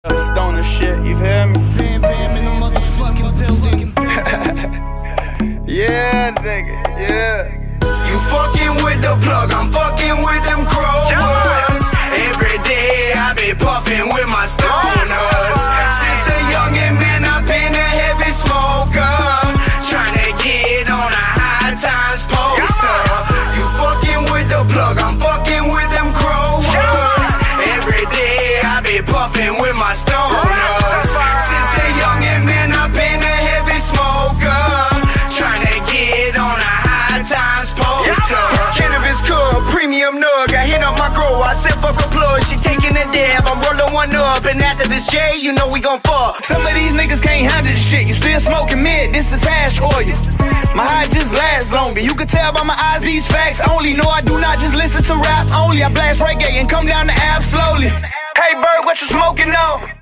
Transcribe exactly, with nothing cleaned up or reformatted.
Stoner shit, you feel me? Bam bam in the motherfucking building. Yeah, nigga, yeah. You fucking with the plug, I'm fucking with them crowbars. Every day I be puffing with my stoners. Since a youngin' man I've been a heavy smoker, tryna get on a high times poster. You fucking with the plug, I'm fucking with them crowbars. Every day I be puffing with my stoners. Since a youngin' man I've been a heavy smoker, tryna get on a high times poster. Cannabis cool, premium nug, I hit on my grow, I said fuck a plug, she taking a dab, I'm rolling one up, and after this J, you know we gon' fuck. Some of these niggas can't handle the shit, you still smoking mid, this is hash oil. My high just lasts longer, you can tell by my eyes these facts only. No, I do not just listen to rap only, I blast reggae and come down the app slowly. Hey bird, what you smoking on?